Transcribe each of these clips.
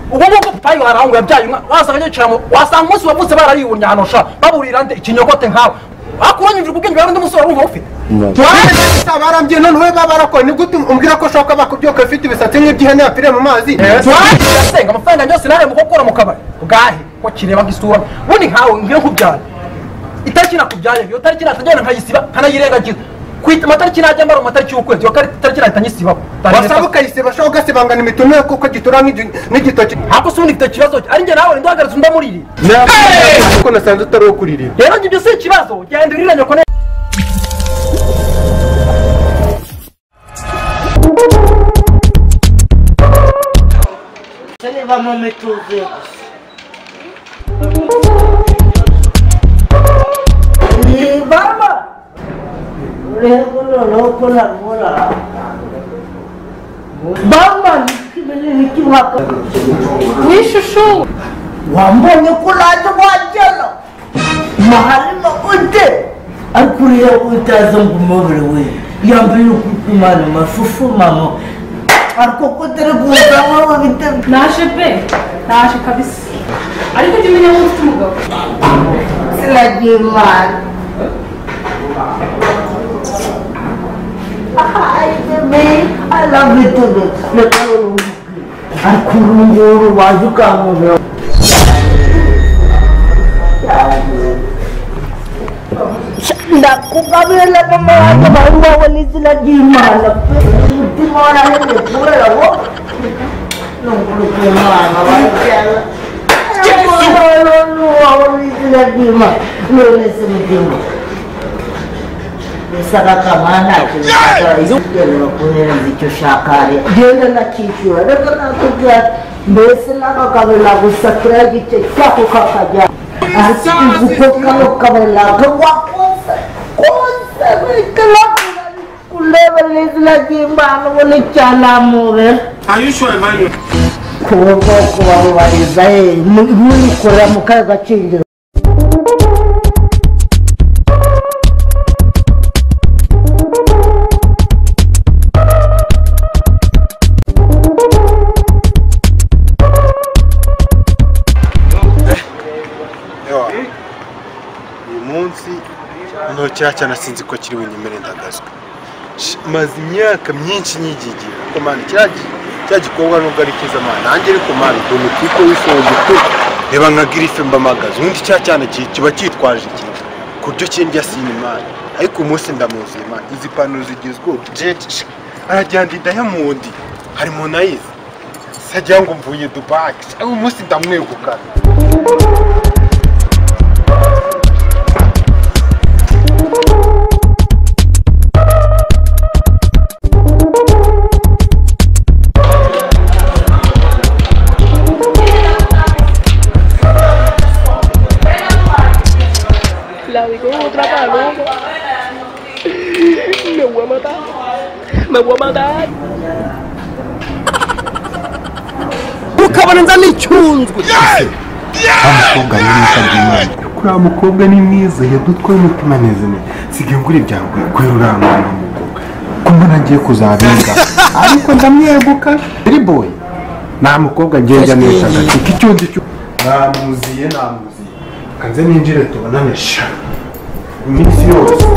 ubwo payi warangu yabyaye inka wasanga cyamo wasanga umunsi wavutse bararibunya hanosha baburira nde ikinyogote nkawe akuranyumvira ubwenge bwa ndi musore wumva ufite twara barambye none we babarakora ni gute umbwira ko shoka bakubyoka ufite ibisatsi nk'ibyihene yapfire mu mazi twasenga amafaranga yose nare mu kokora mu kabari bwahe ko kireba gisura bundi nkawe ngiye kubyara itariki nakubyaye yo tariki natajyana nkayisiba kanayirengagiza kwita matariki najya mbara matariki y'ukwezi yo tariki natanyisiba wasaba ukayisiba shoka ugasibangana imitume kuko gitura n'igitoki hako sundi gito kibazo ari nge nawe ndahagaritse ndamuriri ko nasanze utari ukuriri rero ngibyo se ikibazo genda uriranye ko Vamos metuze. Ni baba. Leo kola mola. Baba ni kimwaka. Ni shushu. Wambonye kulaje wajelo. Mahali makunte. Akuria utaza ngumobere we. Yambiri kukumana mafufu mamo. Arko kotere guza mama bite. Naje pe. Naje kabisa. Ariko jimenya ufite umugabo. Silagimana. Hi, baby. I love you too. Look at you. Arkurunguru wajuka mubiro. Ndakugabela mama wanjye bari walizila jimana. Mutimora hele pura wo. Nonguru mama wajala. Walizila jimana. Lole semutima. Saka kamana kile izukelo kunena zicho shakari genda na kichwa reka nakujya mbese nakakabela gusakira gice cyako kakaja asizuko kalo kabela kwakonse kuleba lezila jimbano wone chala mure. Are you sure, Emmanuel? Kuwa walizae muli kura mukaga gachinjiro. Cyaca nasinzi ko kiri wenyemere ndagazwe maze imyaka myinshi nyigigira ko mani cya gikorwa nubwo ari kiza mani nanjye ariko mani done kiko wisoje ko reba nka grife mbamagaza undi cyane kiba cyitwaje iki kuryo cyendya sini mani ariko umunsi ndamuzi mani izi pano zigezweho arajyandi Diamond harimo nayize sajya ngo mvuye Dubai umunsi ndamweguka. La digo otra paloma. Me voy a matar. Me voy a matar. ukabona nza n'icyunzwe Amukobwa ni mwiza kuri amukobwa ni mwiza yadutwaye umutima neza ne sige nguri byawe kwiruranga umukobwa kumbona ngiye kuzabenga ariko ndamweguka iri boy nta mukobwa ngenda neza gati icyundi cyo namuziye kanze ninjire tubonane sha iminsi yose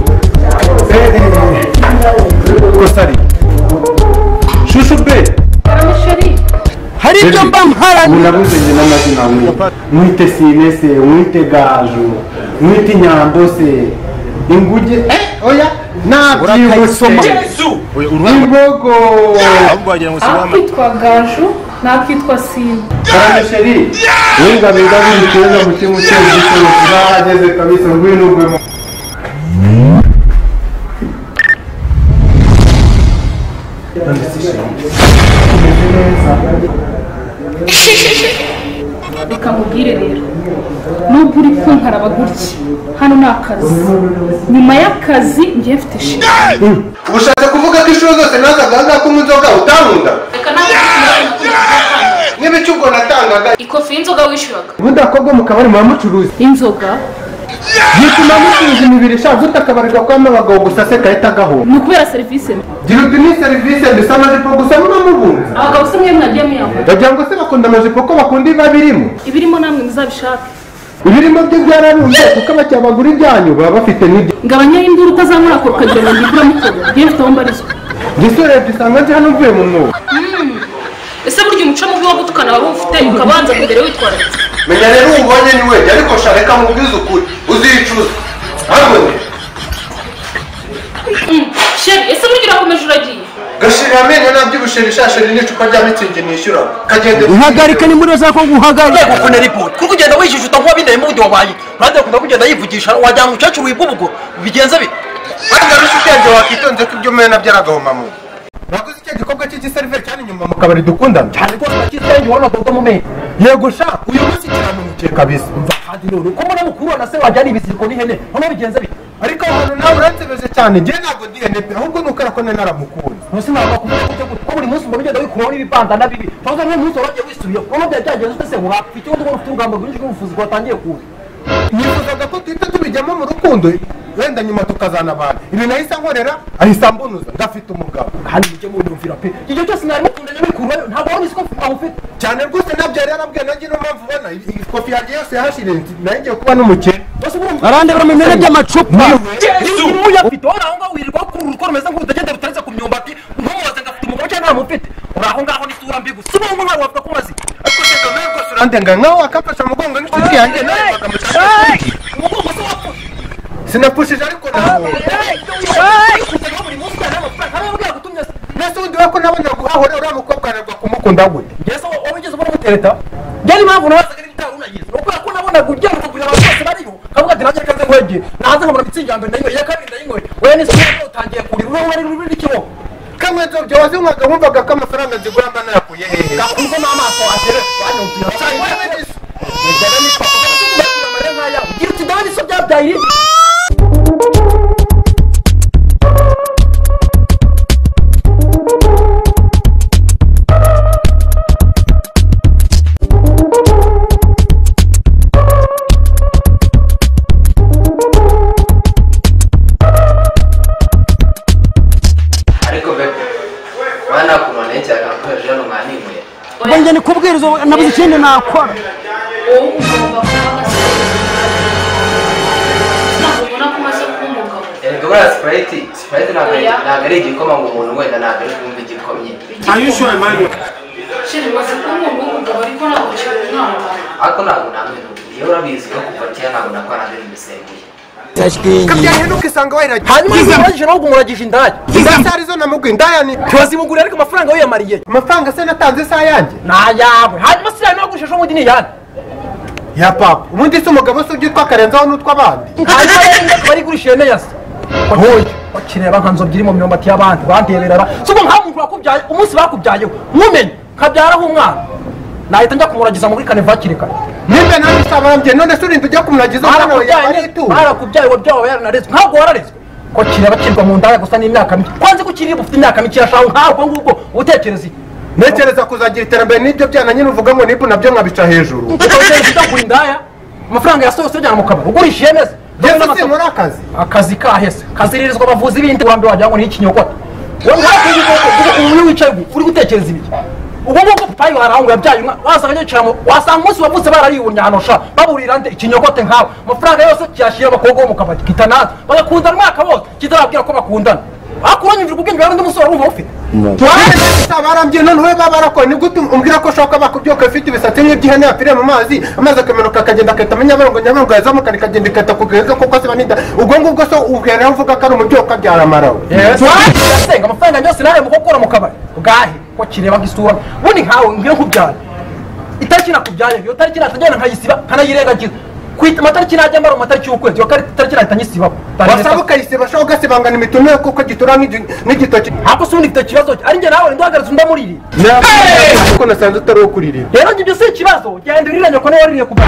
kosari shushu be Aramishari. hari ibyo mba mparanye unabuze njye n'amazina mwite sinese mwite gaju mwite nyambo se inguge oya nabyibusoma imbogo Akitwa Gaju, nakitwa Sina. Karamesheri winga binga biteza mutima cy'igiciro kirahageze kabisa ngwino ugwemo Reka mubwire rero. Nubwo uri kunkaraba gutya, hano ni akazi. Nyuma y'akazi ngiye mfite shiti. Ushatse kuvuga ko inshuro zose nazagaga ko munzoga utankunda Reka nawe n'ibicugo natangaga ikofi y'inzoga wishyuraga. budakobwa mu kabari mu mucuruzi Inzoga gituma musubiza imibiri ishaje utakabarirwa kwama abagabo gusa se kahita gahura ni ukubera serivisi gira uti ni serivisi mbese amajipo gusa murabunza abagabo se mwe mwagiye muyambara bagira ngo se bakunda amajipo ko bakunda iba birimo ibirimo namwe muzabishaka ibirimo byo byararunze kuko abakiriya bagura ibyanyu baba bafite n'ibyo ngabanya induru utazamura akora ukagira ngo ndigura mukoro ngiye mfite aho mbarizwa gisore dusanga nje hano mvuye mu mwuga ese burya umuco mubi wo gutukana wari ufite ukabanza mbere witwararitse menya rero ubonye ni we ariko shareka mubwize ukuri uzicuza hamwe sheri ese burya urakomeje uragiye gashira amenyo nabyibushira ishashiri n'icupa rya mitsingi nishyura kagende uhagarika ni muri za ko guhagarika kuko na report kuko ugenda wishishuta nkuba binaye mu wabaye kandi akunda kugenda yivugisha wajyana umukecuru wibubugo bigenze bite kandi arusha ubwenge wakitonze ko ibyo mena byaragahoma mu naguze icyo gikorwa cy'igiseriveri cyane inyuma mu kabari dukundana cyane rwose nakizenge ubona dodo mu menyo yego sha uyu munsi kiranukiye kabisa kandi none uko mbona mukuru na se wajyana ibiziriko n'ihene hano bigenze bite ariko ahantu nawe uransebeje cyane njye ntabwo ndi ihene pe ahubwo ni ukora ko nari naramukunze ntose ntabwo kuvuga ko buri munsi mbona ugenda wikuraho n'ibibandana bibi cyangwa se nk'umunsi waragiye wisubiye noneho byari byagenze ute se urapfa ikibazo ubona ufite urugamba rwinshi rw'ubuvuzi rwatangiye kuza nifuzaga ko duhita tubijyamo mu rukundo wenda nyuma tukazana abantu ibi nahise nkorera ahise ambunuza ndafite umugabo kandi mujye munyumvira pe igihe cyose mwari mukundanye wikuraho ntabwo wari uzi ko ufite cyane rwose nabyo yari yarambwiye nanjye niyo mpamvu ubona iyi kofi yanjye yose yahashiriye nayo igiye kuba n'umukene arandebera mu bimene by'amacupa niwe uyafite wowe aho ngaho wirirwa kurura uko rumeze nk'urutagenda rutaretse ku myumbati ntumubaze ngo afite umugabo cyangwa ntamufite uri aho ngaho n'isura mbi gusa ubu nkaho wavuga ko umaze ariko sega nawe rwose urandenga nkaho wakamfasha umugongo n'inshuti yanjye nawe bakamuca umugongo se wapfuye sinapushije ariko nawe nese undi we ko nabona guhahora uriya mukobwa aragwa kumukunda gute mbese wowe wigeze ubona umutereta byari impamvu nabazaga n'ibitaro unagize ni ukubera ko nabonaga ugenda ukagurira abantu bose bariho kavuga ati nanjye reka nze nkwegere nahanze nkabona mitsingi ya mbere ndayinyweye iya kabiri ndayinyweye wowe n'isuku yawe utangiye kurira uriho wari ruri n'ikiboko kamwe nzobyo wazinywaga wumvaga ko amafaranga zigura mba nayakuye hehe gakumva n'amaso atere wanyumvira cyane njyaga nitwa amarira nk'ayawe ugira uti ndabona iso byabyaye irindi Banje ni kubwiriza nabuze ikindi nakora. Gura Sprite nagari igikoma ngo umuntu wenda nagari kumva igikomye. ayushuwe mani sheri maze kumubona umugabo ariko ntabwo kiri umwana Ako ntabwo namwe iyo urabizi ko kuva kera ntabwo nakora nagari ibisembuye. kabyahenuka isanga wayiragiye hanyuma izabajije nawe umuragije indaya izi arizo namugwa indaya ni turazimugurira ariko amafaranga we yamariye amafaranga se natanze isaha yanjye ni ayawe hanyuma si yawe nagurisha ejo bundi ni iyande ya papa ubundi se umugabo se ujya utwakarenzaho n'utw'abandi hanyuma rero ndakaba arigurisha ihene yase hoya bakireba nka nzobyi iri mu myumbati y'abandi bandeberera si ubwo nkaho umuntu wakubyaye umunsi bakubyayeho ntumenye kabyaraho umwana nahita njya kumuragiza muri kane vakiri kare nimba nawe isabambye none se urinda ujya kumuragiza umwana wawe yaba yitura barakubyaye wabyawe wawe yaranarezwe ntabwo wararezwe ko kireba kirwa mu ndaya gusa n'imyaka mike kwanze ko ukiri ufite imyaka mike irashaho ntabwo ngubwo utekereza iki ntekereza kuzagira iterambere n'ibyo byana nyine uvuga ngo nibu nabyo nkabica hejuru utekereza utagura indaya amafaranga yasohotse ujyana mu kabari ugurisha ihene se ngeze se muri akazi akazi kahese kaziririzwa abavuzi b'indi wambi wagira ngo ni ikinyogota wowe ntabwo uyu wicaye uri gutekereza ibiki ubwo ngubwo papa yiwe haraho ngo yabyaye umwana wasanga yicaramo wasanga umunsi wavutse barariyunyanosha baburira nde ikinyogote nkawe amafaranga yose kiyashyira abakobwa bo mu kabari kitanaza bagakundana umwaka wose kitarabwira ko bakundana akuranyumvira ubwenge bwawe undi musore wumva ufite barambye none we baba barakoye ni gute umbwira ko ushaka bakubyuka ufite ibisatsi nk'iby'ihene yapfiriye mu mazi amazi akamanuka akagenda agahita amenya nyabarongo yazamuka ikagenda igahita kugeza kuko ziba n'inda ubwo ngubwo so ubwira uvuga ko ari umubyeyi ukabyara amarawe yasenga amafaranga yose nawe mu gukora mu kabari bwahe ko kireba nk'isura ubundi nkawe mbwira nkubyaye itariki nakubyaye iyo tariki natajyana nkayisiba nkanayirengagiza kwita amatariki najya mbara amatariki y'ukwezi yo tariki nahita nyisiba wasaba ukayisiba shaka ugasibangana imitumire kuko gitura n'igitoki ako se ubundi mfite ikibazo ari njye nawe nduhagaritse undamuririye kuko nasanze utari uwo kuririra rero ibyo si ikibazo genda uriranye ko nawe waririye kuva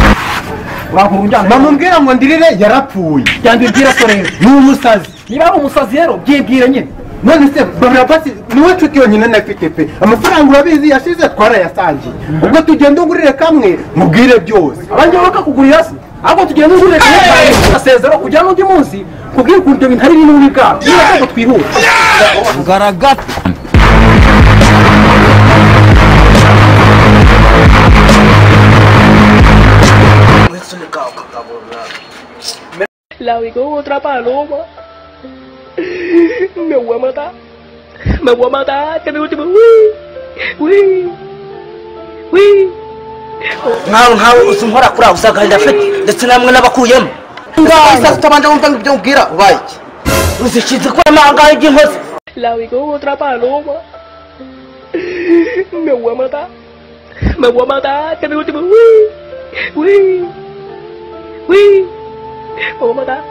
wakura unjyana bamubwira ngo ndirire yarapfuye genda ubwire so rero ni umusazi niba ari umusazi rero byibwire nyine none se barabasi niwe nshuti yonyine nafite pe amafaranga urabizi yashize twarayasangiye ubwo tugenda ungurire kamwe mubwire byose abanjye bakakugurira se ahubwo tugenda ungurire kamwe asezero kujya n'undi munsi kubwira ukuntu ibyo bintu ari binini bwabo niba ko twihuta garagata La vi con otra paloma. Me voy a matar. Me voy a matar. Este es mi último. Uy. nkawe usinkora kuri aho usanga ndafite ndetse namwe n'abakuyemo ngaho utabanje wumva ibyo mbwira ubaye iki uzishize ko amanga y'inkozi. La vi con otra paloma. Me voy a matar. Me voy a matar. Este es mi último. Me voy a matar.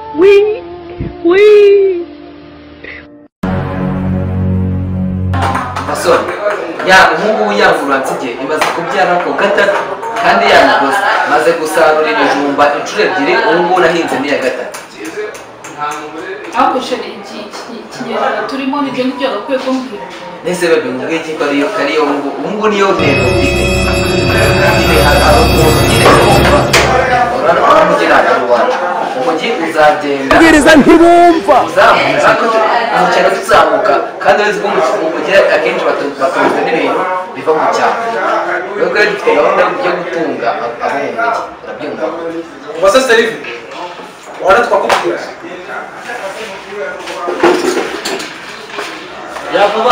Basore, ya umuhungu wiyangurura nsigiye imaze kubyara ko gatatu kandi yanagoze maze gusarura ibijumba inshuro ebyiri ubu ngubu nahinze n'iya gatatu. ariko sheri ikinyejana turimo nibyo ngibyo agakwiye kumbwira Nese bebe nkubwiye iki ko ariyo ubu niyo ntego mfite. Nyine hari umuntu nyine kumva uramugira akaruwacu umujyi uzagenda ubwiriza ntibumva uzamuka umucyaro tuzamuka kandi wese ko umujyi akenshi batunzwe n'ibintu biva mu cyaro rero rero dufite gahunda yo gutunga abo mu mujyi urabyumva ubasa serivi wana twakubwira yavuba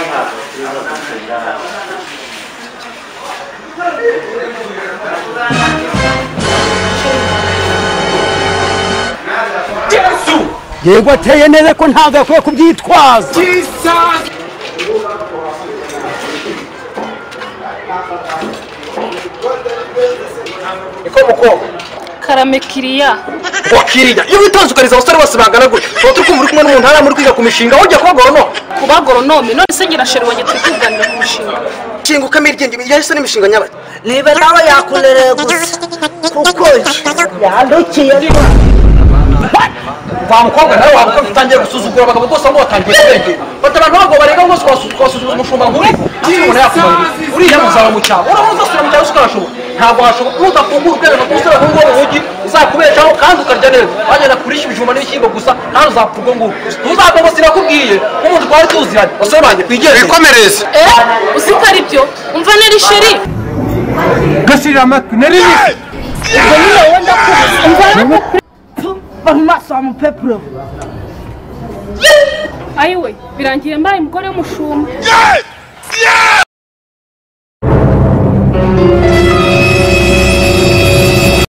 yego ateye neza ko ntabwo akwiye kubyitwaza niko mukobwa karame kiriya wakiriya iyo witonze ukariza abasore bose bangana gutya tuba turi kumva uri kumwe n'umuntu hariya muri kwiga ku mishinga wajya kuba goronome kuba goronome none se ngira sheri wanjye turi kuganira ku mushinga Shinga ukamiryenga yahise n'imishinga nyabati niba nawe yakunereye gusa kuko yandukiye wa mukobwa nawe waba utangiye gusuzugura abagabo bose ngo batangiye kubegera bata abantu ntabwo barega ngo twasuzugura umushumba nk'uri niba umuntu yakumarira uriya muzaba mu cyaro uramuza usura mu cyaro ukarashobora ntabwo washobora nudafungura ubwenge no gusura nk'uwo mu mujyi uzakubeshaho kandi ukarya neza wagenda kurisha ibijumba n'ibishyimbo gusa kandi uzapfa ubwo ngubwo ntuzagomba sinakubwiye nk'umuntu twari tuziranye basore banjye twigeze Ikomereze. uzi ko ari byo umva neri sheri gashyirira amatwi nari ayiwe birangiye mbaye umugore w'umushumba